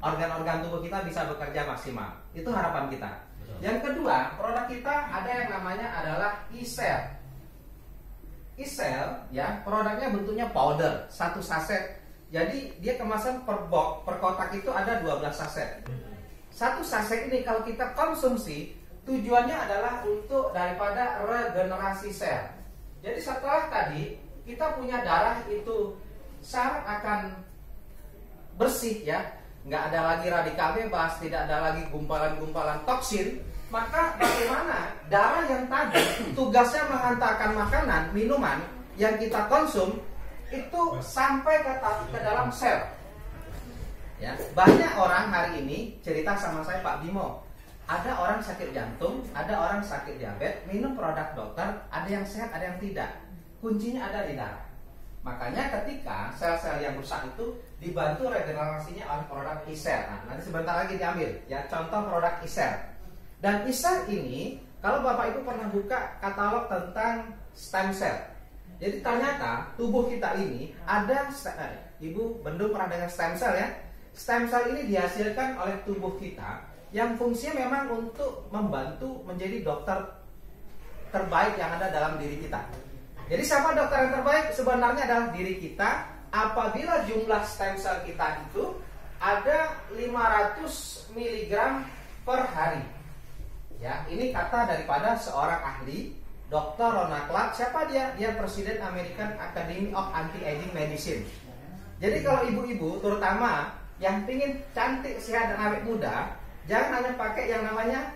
organ-organ tubuh kita bisa bekerja maksimal. Itu harapan kita. Yang kedua, produk kita ada yang namanya adalah e-cell. E-cell ya, produknya bentuknya powder, satu saset. Jadi dia kemasan per box, per kotak itu ada 12 saset. Satu saset ini kalau kita konsumsi, tujuannya adalah untuk daripada regenerasi sel. Jadi setelah tadi kita punya darah itu syarat akan bersih ya, nggak ada lagi radikal bebas, tidak ada lagi gumpalan-gumpalan toksin. Maka bagaimana darah yang tadi tugasnya menghantarkan makanan, minuman yang kita konsum itu sampai ke dalam sel. Ya, banyak orang hari ini cerita sama saya, Pak Bimo, ada orang sakit jantung, ada orang sakit diabetes, minum produk dokter, ada yang sehat, ada yang tidak. Kuncinya ada di darah. Makanya ketika sel-sel yang rusak itu dibantu regenerasinya oleh produk e-cell. Nah, nanti sebentar lagi diambil ya contoh produk e-cell. Dan e-cell ini kalau Bapak Ibu pernah buka katalog tentang stem cell. Jadi ternyata tubuh kita ini ada Ibu Bendung pernah dengar stem cell ya? Stem cell ini dihasilkan oleh tubuh kita yang fungsinya memang untuk membantu menjadi dokter terbaik yang ada dalam diri kita. Jadi siapa dokter yang terbaik? Sebenarnya adalah diri kita. Apabila jumlah stem cell kita itu ada 500 mg per hari. Ya, ini kata daripada seorang ahli, Dr. Ronald Clark. Siapa dia? Dia Presiden American Academy of Anti-Aging Medicine. Jadi kalau ibu-ibu terutama yang ingin cantik, sehat dan awet muda, jangan hanya pakai yang namanya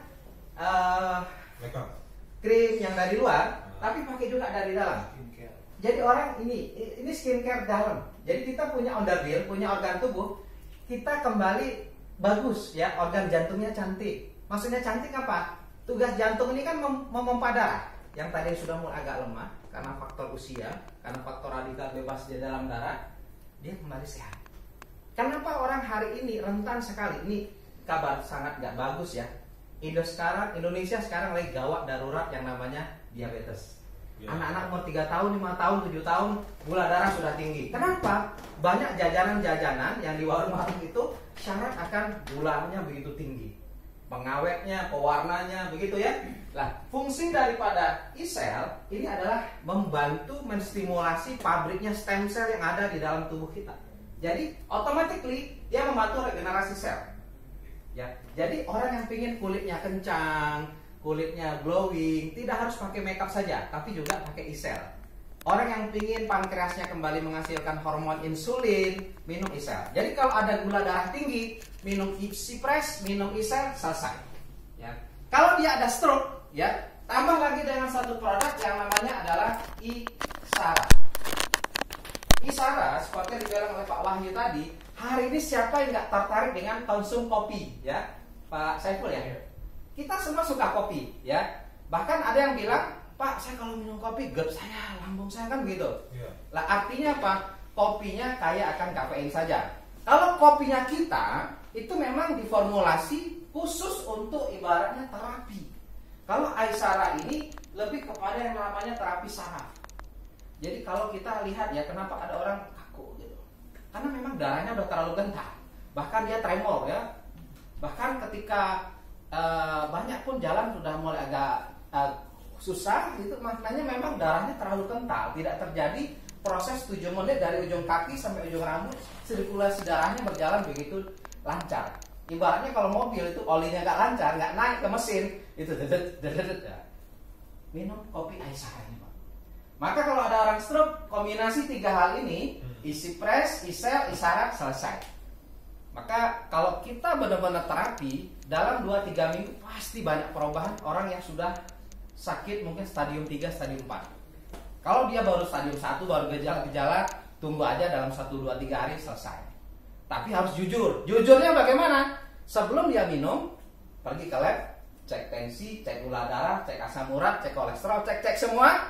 krim yang dari luar, tapi pakai juga dari dalam. Jadi orang ini skincare dalam. Jadi kita punya underbill, punya organ tubuh, kita kembali bagus ya, organ jantungnya cantik. Maksudnya cantik apa? Tugas jantung ini kan memompa darah. Yang tadi sudah mulai agak lemah karena faktor usia, karena faktor radikal bebas di dalam darah, dia kembali sehat. Kenapa orang hari ini rentan sekali? Ini kabar sangat gak bagus ya. Indonesia sekarang lagi gawat darurat yang namanya diabetes. Anak-anak umur 3 tahun, 5 tahun, 7 tahun gula darah sudah tinggi. Kenapa? Banyak jajanan-jajanan yang di warung-warung itu syarat akan gulanya begitu tinggi, pengawetnya, pewarnanya, begitu ya. Nah, fungsi daripada e-cell ini adalah membantu menstimulasi pabriknya stem cell yang ada di dalam tubuh kita. Jadi, automatically dia membantu regenerasi sel. Ya, jadi orang yang ingin kulitnya kencang, kulitnya glowing, tidak harus pakai makeup saja, tapi juga pakai e-cell. Orang yang ingin pankreasnya kembali menghasilkan hormon insulin, minum e-cell. Jadi kalau ada gula darah tinggi, minum e-Cypress, minum e-cell, selesai. Ya. Kalau dia ada stroke, ya, tambah lagi dengan satu produk yang namanya adalah e-Sara. E-Sara, seperti yang dibilang oleh Pak Wahyu tadi, hari ini siapa yang nggak tertarik dengan konsum kopi, ya, Pak Saiful ya? Kita semua suka kopi, ya. Bahkan ada yang bilang, Pak, saya kalau minum kopi, GERD saya, lambung saya kan begitu. Lah artinya apa? Kopinya kaya akan kafein saja. Kalau kopinya kita, itu memang diformulasi khusus untuk ibaratnya terapi. Kalau e-Sara ini lebih kepada yang namanya terapi saraf. Jadi kalau kita lihat ya, kenapa ada orang kaku gitu? Karena memang darahnya udah terlalu kental. Bahkan dia tremor ya. Bahkan ketika banyak pun jalan sudah mulai agak susah, itu maknanya memang darahnya terlalu kental, tidak terjadi proses 7 menit dari ujung kaki sampai ujung rambut, sirkulasi darahnya berjalan begitu lancar. Ibaratnya kalau mobil itu olinya nggak lancar, nggak naik ke mesin, itu dedet. Minum kopi e-Sara ini, Pak. Maka kalau ada orang stroke, kombinasi 3 hal ini, e-Cypress, e-cell, e-Sara, selesai. Maka kalau kita benar-benar terapi, dalam 2-3 minggu pasti banyak perubahan orang yang sudah sakit mungkin stadium 3, stadium 4. Kalau dia baru stadium 1, baru gejala-gejala, tunggu aja dalam 1-2-3 hari selesai. Tapi harus jujur. Jujurnya bagaimana? Sebelum dia minum, pergi ke lab, cek tensi, cek gula darah, cek asam urat, cek kolesterol, cek semua.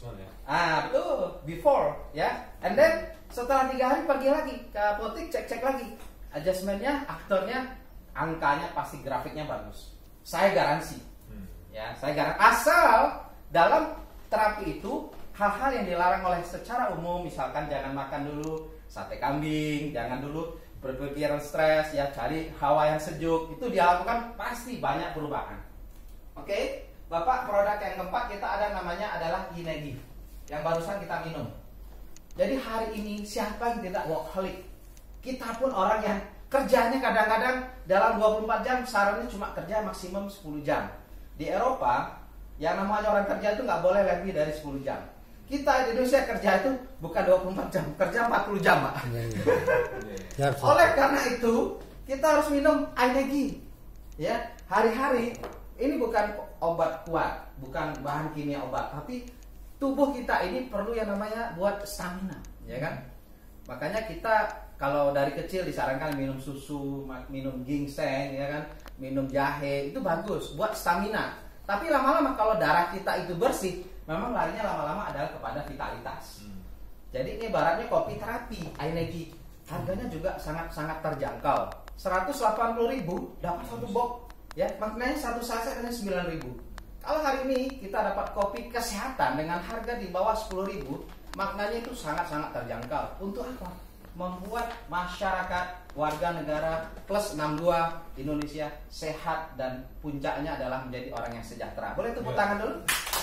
Betul, before ya. And then setelah 3 hari pergi lagi ke apotek, cek lagi. Adjustmentnya, aktornya, angkanya pasti grafiknya bagus. Saya garansi. Ya, saya garansi. Asal dalam terapi itu hal-hal yang dilarang oleh secara umum, misalkan jangan makan dulu sate kambing, jangan dulu berpikiran stres, ya cari hawa yang sejuk, itu dia lakukan pasti banyak perubahan. Oke, Bapak, produk yang keempat kita ada namanya adalah Inegi yang barusan kita minum. Jadi hari ini siapa yang tidak workaholic? Kita pun orang yang kerjanya kadang-kadang dalam 24 jam, sarannya cuma kerja maksimum 10 jam. Di Eropa, yang namanya orang kerja itu nggak boleh lebih dari 10 jam. Kita di Indonesia kerja itu bukan 24 jam, kerja 40 jam, Pak. Oleh karena itu, kita harus minum Inegi. Ya, hari-hari ini bukan obat kuat, bukan bahan kimia obat, tapi tubuh kita ini perlu yang namanya buat stamina, ya kan? Makanya kita kalau dari kecil disarankan minum susu, minum ginseng, ya kan? Minum jahe, itu bagus buat stamina. Tapi lama-lama kalau darah kita itu bersih, memang larinya lama-lama adalah kepada vitalitas. Jadi ini ibaratnya kopi terapi, Inegi. Harganya juga sangat-sangat terjangkau. 180.000 dapat satu box, ya. Maknanya satu saset hanya 9.000. Kalau hari ini kita dapat kopi kesehatan dengan harga di bawah 10.000, maknanya itu sangat-sangat terjangkau. Untuk apa? Membuat masyarakat warga negara plus 62 Indonesia sehat dan puncaknya adalah menjadi orang yang sejahtera. Boleh tepuk tangan dulu?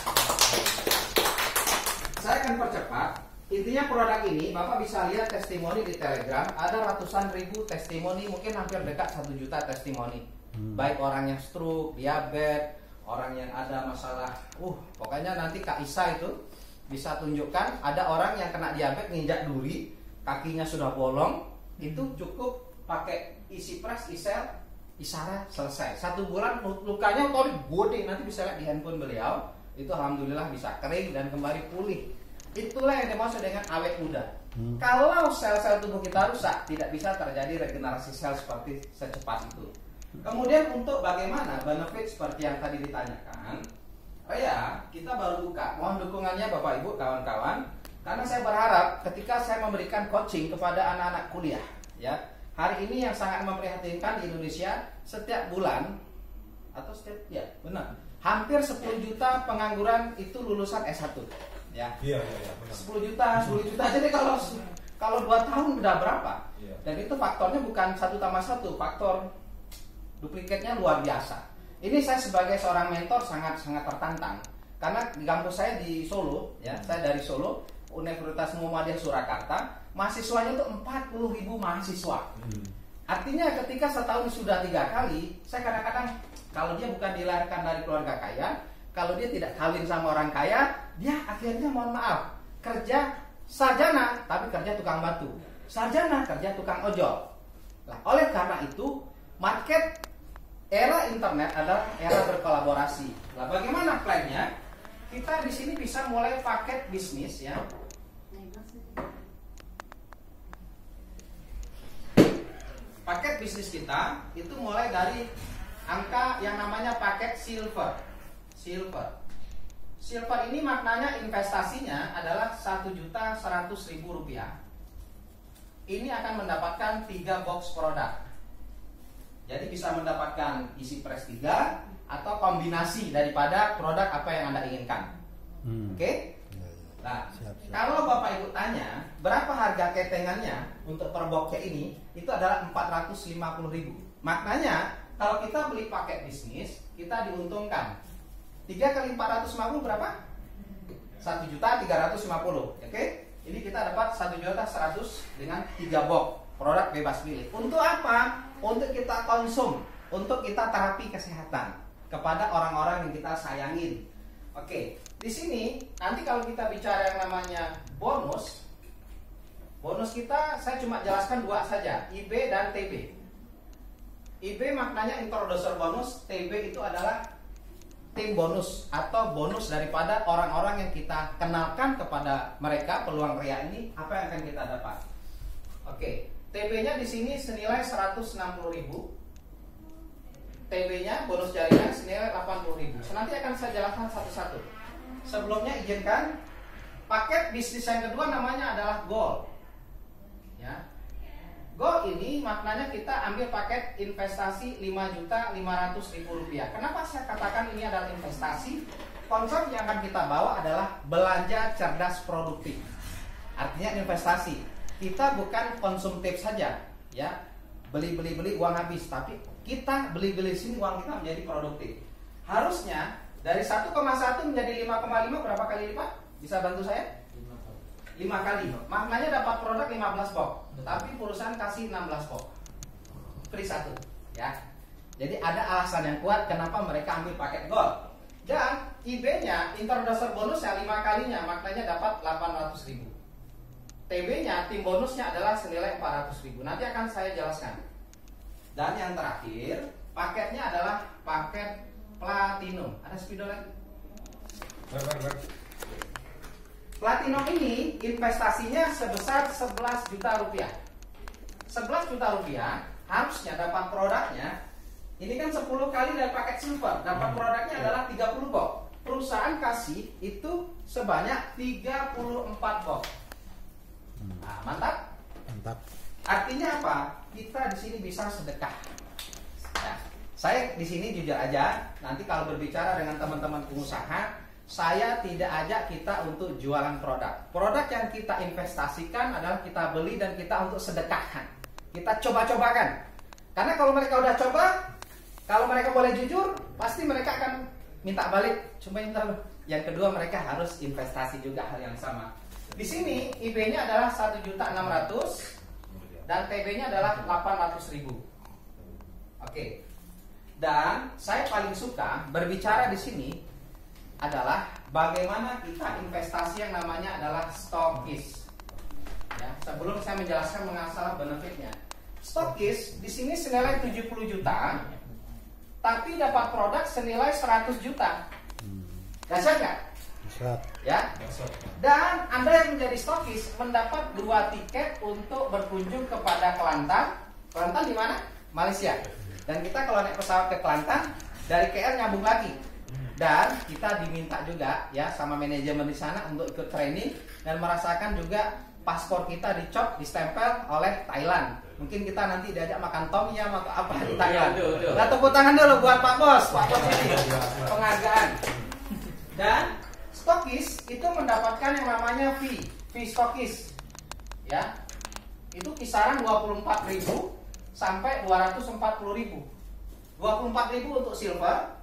Saya akan percepat. Intinya produk ini Bapak bisa lihat testimoni di Telegram, ada ratusan ribu testimoni, mungkin hampir dekat 1 juta testimoni. Baik orang yang stroke, diabetes, orang yang ada masalah, pokoknya nanti Kak Isa itu bisa tunjukkan ada orang yang kena diabetes nginjak duri, kakinya sudah bolong, itu cukup pakai isi pres, isel, isara, selesai. 1 bulan lukanya kalau gede, nanti bisa lihat di handphone beliau, itu alhamdulillah bisa kering dan kembali pulih. Itulah yang dimaksud dengan awet muda. Kalau sel-sel tubuh kita rusak, tidak bisa terjadi regenerasi sel seperti secepat itu. Kemudian untuk bagaimana benefit seperti yang tadi ditanyakan, kita baru buka. Mohon dukungannya Bapak Ibu, kawan-kawan, karena saya berharap ketika saya memberikan coaching kepada anak-anak kuliah, ya, hari ini yang sangat memprihatinkan di Indonesia, setiap bulan atau hampir 10 juta pengangguran itu lulusan S1, ya. Iya, benar. 10 juta. Jadi kalau 2 tahun udah berapa? Dan itu faktornya bukan 1+1, faktor duplikatnya luar biasa. Ini saya sebagai seorang mentor sangat-sangat tertantang karena di kampus saya di Solo, ya, saya dari Solo, Universitas Muhammadiyah Surakarta, mahasiswanya itu 40.000 mahasiswa. Artinya ketika setahun sudah 3 kali, saya kadang-kadang kalau dia bukan dilahirkan dari keluarga kaya, kalau dia tidak kawin sama orang kaya, dia akhirnya mohon maaf kerja sarjana tapi kerja tukang batu, sarjana kerja tukang ojol. Nah, oleh karena itu market era internet adalah era berkolaborasi. Nah, bagaimana plannya? Kita di sini bisa mulai paket bisnis, ya. Paket bisnis kita itu mulai dari angka yang namanya paket silver. Silver ini maknanya investasinya adalah 1.100.000 rupiah. Ini akan mendapatkan 3 box produk. Jadi bisa mendapatkan isi pres 3 atau kombinasi daripada produk apa yang Anda inginkan. Oke? Nah, kalau Bapak Ibu tanya berapa harga ketengannya untuk per boxnya ini, itu adalah 450.000. Maknanya kalau kita beli paket bisnis, kita diuntungkan. 3 kali 450 berapa? 1.350.000. Oke? Ini kita dapat 1.100.000 dengan 3 box produk bebas pilih. Untuk apa? Untuk kita konsum, untuk kita terapi kesehatan kepada orang-orang yang kita sayangin. Oke, di sini nanti kalau kita bicara yang namanya bonus kita saya cuma jelaskan 2 saja, IB dan TB. IB maknanya introducer bonus, TB itu adalah tim bonus atau bonus daripada orang-orang yang kita kenalkan kepada mereka peluang ria ini, apa yang akan kita dapat. Oke, TB-nya di sini senilai 160.000. TB-nya bonus jaringan senilai 80.000. Nanti akan saya jelaskan satu-satu. Sebelumnya izinkan paket bisnis yang kedua namanya adalah Gold. Ya. Gold ini maknanya kita ambil paket investasi 5.500.000 rupiah. Kenapa saya katakan ini adalah investasi? Konsep yang akan kita bawa adalah belanja cerdas produktif. Artinya investasi. Kita bukan konsumtif saja, ya beli uang habis, tapi kita beli sini uang kita menjadi produktif. Harusnya dari 1,1 menjadi 5,5 berapa kali lipat? Bisa bantu saya? 5 kali. Maknanya dapat produk 15 box, tapi perusahaan kasih 16 box. Free 1, ya. Jadi ada alasan yang kuat kenapa mereka ambil paket gold. Dan IB-nya, introducer bonusnya 5 kalinya, maknanya dapat 800.000. TB-nya, tim bonusnya adalah senilai 400.000. Nanti akan saya jelaskan. Dan yang terakhir, paketnya adalah paket platinum. Ada spidol lagi? Platinum ini investasinya sebesar 11 juta rupiah. 11 juta rupiah harusnya dapat produknya. Ini kan 10 kali dari paket silver. Dapat produknya adalah 30 box. Perusahaan kasih itu sebanyak 34 box. Nah, mantap? Mantap. Artinya apa? Kita di sini bisa sedekah. Ya, saya di sini jujur aja. Nanti kalau berbicara dengan teman-teman pengusaha, saya tidak ajak kita untuk jualan produk. Produk yang kita investasikan adalah kita beli dan kita untuk sedekahkan. Kita coba-cobakan. Karena kalau mereka udah coba, kalau mereka boleh jujur, pasti mereka akan minta balik. Cobain dulu. Yang kedua, mereka harus investasi juga hal yang sama. Di sini IB-nya adalah 1.600.000 dan TB-nya adalah 800.000. Oke. Dan saya paling suka berbicara di sini adalah bagaimana kita investasi yang namanya adalah stokis. Ya, sebelum saya menjelaskan mengenai benefitnya. Stokis di sini senilai 70 juta, tapi dapat produk senilai 100 juta. Dahsyat nggak? Ya. Dan Anda yang menjadi stokis mendapat 2 tiket untuk berkunjung kepada Kelantan. Kelantan di mana? Malaysia. Dan kita kalau naik pesawat ke Kelantan, dari KL nyambung lagi. Dan kita diminta juga ya sama manajemen di sana untuk ikut training dan merasakan juga paspor kita dicop, distempel oleh Thailand. Mungkin kita nanti diajak makan tom yum atau apa di Thailand. Nah, tepuk tangan dulu buat Pak Bos. Pak Bos ini penghargaan. Dan stokis itu mendapatkan yang namanya fee stokis. Ya. Itu kisaran 24.000 sampai 240.000. 24.000 untuk silver,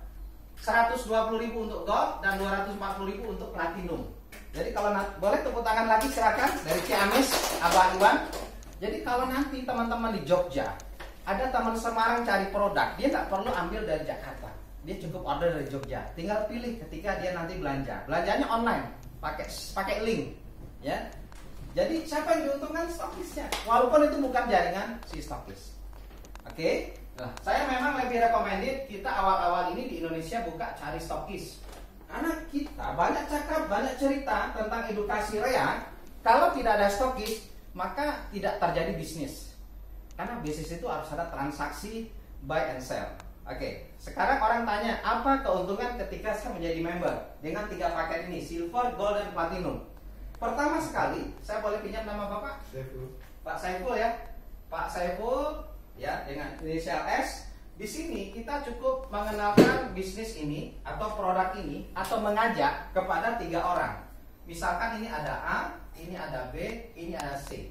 120.000 untuk gold, dan 240.000 untuk platinum. Jadi kalau boleh tepuk tangan lagi silakan dari Ciamis, Abah Iwan. Jadi kalau nanti teman-teman di Jogja ada teman Semarang cari produk, dia nggak perlu ambil dari Jakarta, dia cukup order dari Jogja. Tinggal pilih ketika dia nanti belanja. Belanjanya online, pakai link, ya. Jadi siapa yang diuntungkan? Stokisnya. Walaupun itu bukan jaringan si stokis. Oke. Nah, saya memang lebih recommended kita awal-awal ini di Indonesia buka cari stokis. Karena kita banyak cakap, banyak cerita tentang edukasi rea. Kalau tidak ada stokis, maka tidak terjadi bisnis. Karena bisnis itu harus ada transaksi buy and sell. Oke, sekarang orang tanya, apa keuntungan ketika saya menjadi member dengan 3 paket ini, silver, gold, dan platinum? Pertama sekali, saya boleh pinjam nama Bapak? Saiful. Pak Saiful ya. Pak Saiful ya dengan inisial S. Di sini kita cukup mengenalkan bisnis ini atau produk ini atau mengajak kepada 3 orang. Misalkan ini ada A, ini ada B, ini ada C.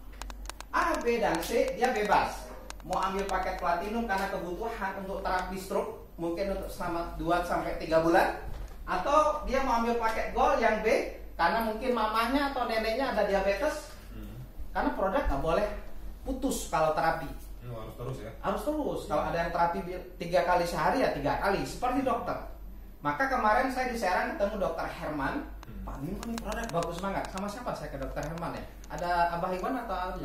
A, B, dan C dia bebas. Mau ambil paket platinum karena kebutuhan untuk terapi stroke, mungkin untuk selama 2-3 bulan. Atau dia mau ambil paket gold yang B, karena mungkin mamanya atau neneknya ada diabetes. Karena produk nggak boleh putus kalau terapi. Harus terus ya? Harus terus. Kalau ada yang terapi 3 kali sehari ya 3 kali, seperti dokter. Maka kemarin saya di Serang ketemu dokter Herman. Pak, ini produk bagus banget. Sama siapa saya ke dokter Herman ya? Ada Abah Iwan atau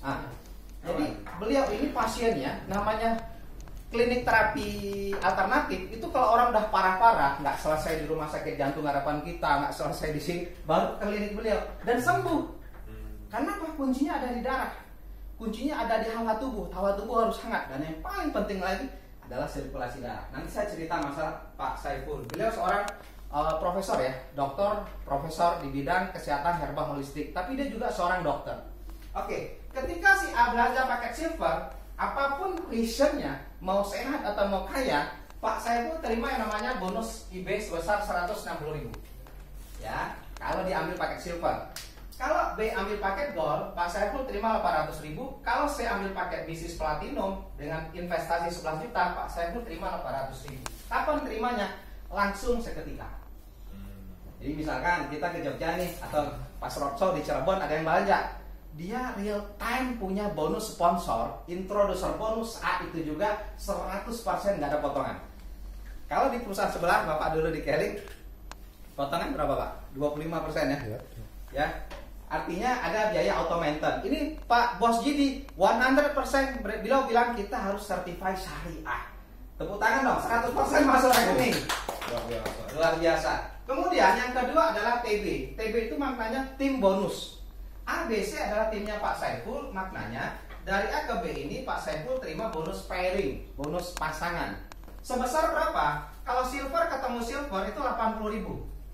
jadi beliau ini pasiennya namanya klinik terapi alternatif. Itu kalau orang udah parah-parah, nggak selesai di rumah sakit jantung harapan kita, nggak selesai di sini, baru ke klinik beliau dan sembuh. Karena apa? Kuncinya ada di darah. Kuncinya ada di hawa tubuh. Hawa tubuh harus hangat, dan yang paling penting lagi adalah sirkulasi darah. Nanti saya cerita masalah Pak Saiful. Beliau seorang profesor ya, profesor di bidang kesehatan herbal holistik, tapi dia juga seorang dokter. Oke, ketika si A belanja paket silver, apapun reasonnya, mau sehat atau mau kaya, Pak Saiful terima yang namanya bonus IB sebesar 160.000. Ya, kalau diambil paket silver. Kalau B ambil paket Gold, Pak Saiful terima 800.000. Kalau C ambil paket bisnis Platinum dengan investasi 11 juta, Pak Saiful terima 800.000. Kapan terimanya? Langsung seketika. Jadi misalkan kita ke Jogja nih, atau pas roadshow di Cirebon ada yang belanja, dia real time punya bonus sponsor, introducer bonus A itu juga 100% nggak ada potongan. Kalau di perusahaan sebelah, Bapak dulu di Keling, potongan berapa Pak? 25% ya? Ya. Artinya ada biaya auto maintain. Ini Pak Bos Gidi 100% beliau bilang kita harus certified syariah. Tepuk tangan dong, 100% masuk rekening. Luar biasa. Kemudian yang kedua adalah TB. TB itu maknanya tim bonus. ABC adalah timnya Pak Saiful, maknanya dari A ke B ini Pak Saiful terima bonus pairing, bonus pasangan. Sebesar berapa? Kalau silver ketemu silver itu 80.000.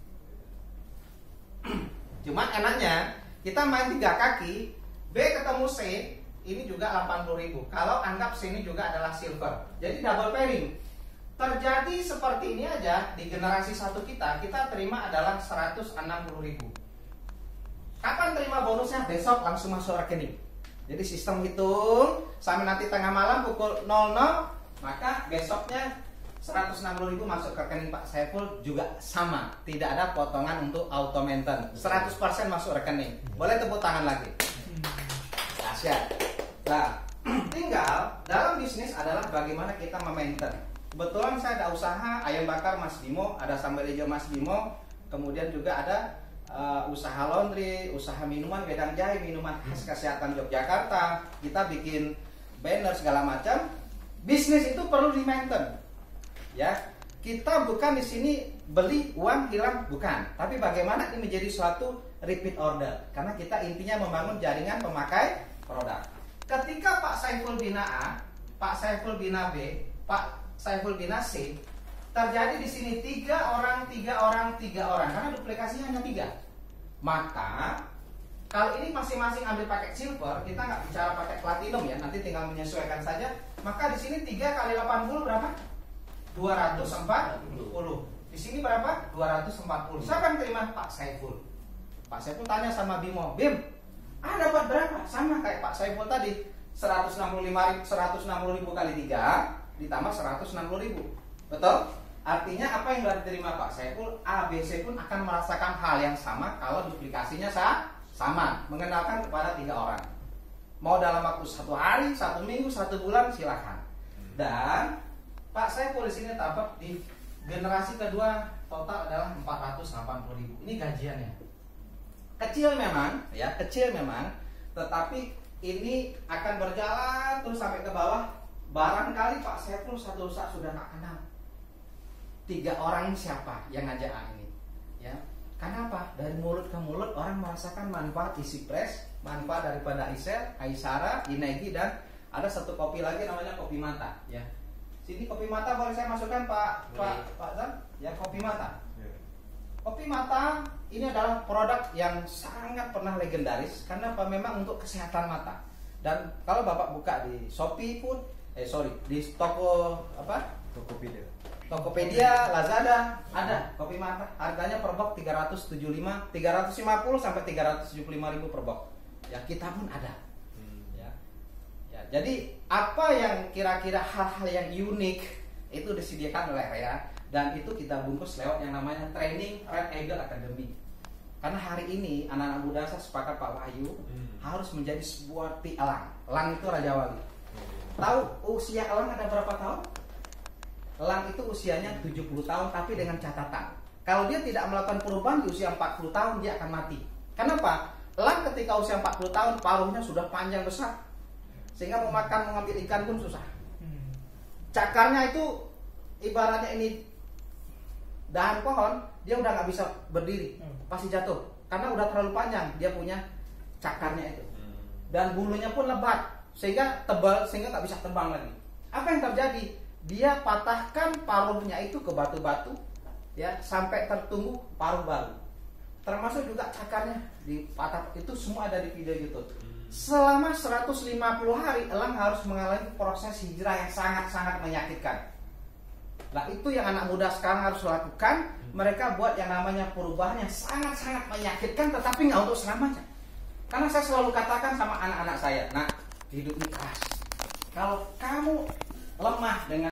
Cuman enaknya kita main 3 kaki, B ketemu C ini juga 80.000. Kalau anggap C ini juga adalah silver. Jadi double pairing. Terjadi seperti ini aja di generasi 1 kita terima adalah 160.000. Kapan terima bonusnya? Besok langsung masuk rekening. Jadi sistem hitung sampai nanti tengah malam pukul 00, maka besoknya 160.000 masuk ke rekening Pak Saiful juga sama. Tidak ada potongan untuk auto maintain. 100% masuk rekening. Boleh tepuk tangan lagi. Dahsyat. Nah, tinggal dalam bisnis adalah bagaimana kita memaintain. Kebetulan saya ada usaha ayam bakar Mas Bimo, ada sambal hijau Mas Bimo, kemudian juga ada usaha laundry, usaha minuman Wedang Jahe, minuman khas kesehatan Yogyakarta. Kita bikin banner segala macam. Bisnis itu perlu di-maintain. Ya, kita bukan di sini beli uang hilang, bukan. Tapi bagaimana ini menjadi suatu repeat order? Karena kita intinya membangun jaringan pemakai produk. Ketika Pak Saiful bina A, Pak Saiful bina B, Pak Saiful bina C, terjadi di sini 3 orang, karena duplikasinya hanya 3. Maka kalau ini masing-masing ambil paket silver, kita nggak bicara paket platinum ya, nanti tinggal menyesuaikan saja. Maka di sini 3 kali 80 berapa? 240. Di sini berapa? 240. Siapa yang terima? Pak Saiful. Pak Saiful tanya sama Bimo, Bim, dapat berapa? Sama kayak Pak Saiful tadi, 160.000 kali 3 ditambah 160.000. Betul? Artinya apa yang sudah diterima Pak Saiful, ABC pun akan merasakan hal yang sama kalau duplikasinya sama, mengenalkan kepada 3 orang. Mau dalam waktu 1 hari, 1 minggu, 1 bulan, silakan. Dan Pak Saiful di sini dapat di generasi kedua total adalah 480.000. Ini gajiannya. Kecil memang, tetapi ini akan berjalan terus sampai ke bawah. Barangkali Pak Saiful satu saat sudah nggak kenal 3 orang siapa yang ngajak ini, ya. Karena apa? Dari mulut ke mulut orang merasakan manfaat isi press, manfaat daripada Isel, Aisara, Inegi, dan ada satu kopi lagi namanya Kopi Mata, ya. Sini Kopi Mata boleh saya masukkan Pak Zam? Ya, Kopi Mata. Kopi Mata ini adalah produk yang sangat pernah legendaris karena apa? Memang untuk kesehatan mata. Dan kalau Bapak buka di Shopee pun, di toko apa? Tokopedia, Lazada ada Kopi Mata. Harganya per box 350 sampai 375.000 per box. Ya, kita pun ada. Ya, jadi apa yang kira-kira hal-hal yang unik itu disediakan oleh Rea. Dan itu kita bungkus lewat yang namanya training Red Eagle Academy. Karena hari ini anak-anak muda saya sepakat Pak Wahyu harus menjadi sebuah elang. Elang itu Raja Wali. Tahu usia elang ada berapa tahun? Elang itu usianya 70 tahun tapi dengan catatan. Kalau dia tidak melakukan perubahan di usia 40 tahun dia akan mati. Kenapa? Elang ketika usia 40 tahun paruhnya sudah panjang besar. Sehingga mengambil ikan pun susah. Cakarnya itu ibaratnya ini dahan pohon, dia udah nggak bisa berdiri, pasti jatuh karena udah terlalu panjang dia punya cakarnya itu, dan bulunya pun lebat sehingga tebal sehingga nggak bisa terbang lagi. Apa yang terjadi? Dia patahkan paruhnya itu ke batu-batu, ya, sampai tertumbuh paruh baru. Termasuk juga cakarnya dipatah, itu semua ada di video YouTube. Selama 150 hari elang harus mengalami proses hijrah yang sangat-sangat menyakitkan. Nah, itu yang anak muda sekarang harus lakukan. Mereka buat yang namanya perubahan yang sangat-sangat menyakitkan, tetapi nggak untuk selamanya. Karena saya selalu katakan sama anak-anak saya, nah, hidup ini keras. Kalau kamu lemah dengan